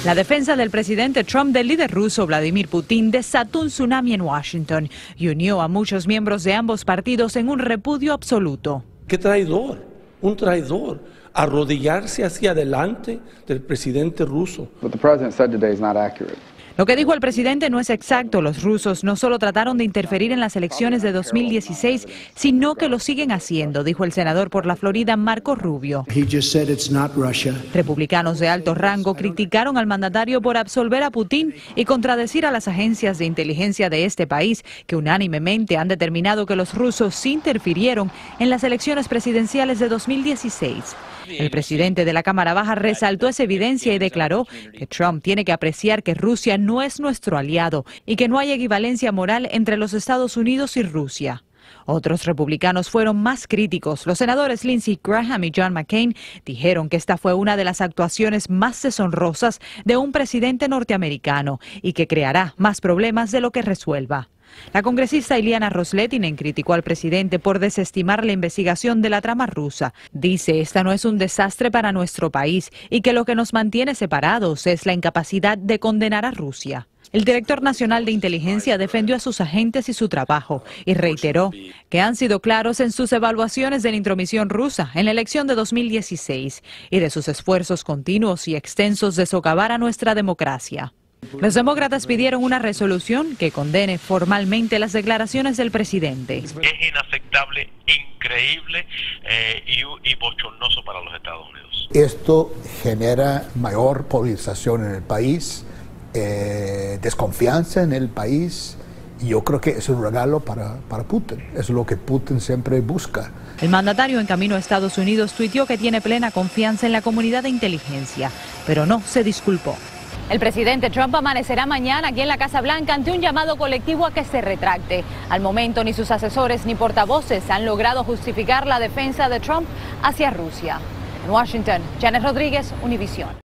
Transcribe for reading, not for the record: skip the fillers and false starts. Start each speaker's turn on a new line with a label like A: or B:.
A: La defensa del presidente Trump del líder ruso Vladimir Putin desató un tsunami en Washington y unió a muchos miembros de ambos partidos en un repudio absoluto.
B: ¡Qué traidor! Un traidor. Arrodillarse hacia adelante del presidente ruso.
C: What the president said today is not accurate.
A: Lo que dijo el presidente no es exacto. Los rusos no solo trataron de interferir en las elecciones de 2016, sino que lo siguen haciendo, dijo el senador por la Florida, Marco Rubio. Republicanos de alto rango criticaron al mandatario por absolver a Putin y contradecir a las agencias de inteligencia de este país, que unánimemente han determinado que los rusos sí interfirieron en las elecciones presidenciales de 2016. El presidente de la Cámara Baja resaltó esa evidencia y declaró que Trump tiene que apreciar que Rusia no es nuestro aliado y que no hay equivalencia moral entre los Estados Unidos y Rusia. Otros republicanos fueron más críticos. Los senadores Lindsey Graham y John McCain dijeron que esta fue una de las actuaciones más deshonrosas de un presidente norteamericano y que creará más problemas de lo que resuelva. La congresista Ileana Ros-Lehtinen criticó al presidente por desestimar la investigación de la trama rusa. Dice, esta no es un desastre para nuestro país y que lo que nos mantiene separados es la incapacidad de condenar a Rusia. El director nacional de inteligencia defendió a sus agentes y su trabajo y reiteró que han sido claros en sus evaluaciones de la intromisión rusa en la elección de 2016 y de sus esfuerzos continuos y extensos de socavar a nuestra democracia. Los demócratas pidieron una resolución que condene formalmente las declaraciones del presidente.
D: Es inaceptable, increíble y bochornoso para los Estados Unidos.
E: Esto genera mayor polarización en el país, desconfianza en el país, y yo creo que es un regalo para Putin. Es lo que Putin siempre busca.
A: El mandatario en camino a Estados Unidos tuiteó que tiene plena confianza en la comunidad de inteligencia, pero no se disculpó. El presidente Trump amanecerá mañana aquí en la Casa Blanca ante un llamado colectivo a que se retracte. Al momento ni sus asesores ni portavoces han logrado justificar la defensa de Trump hacia Rusia. En Washington, Janet Rodríguez, Univisión.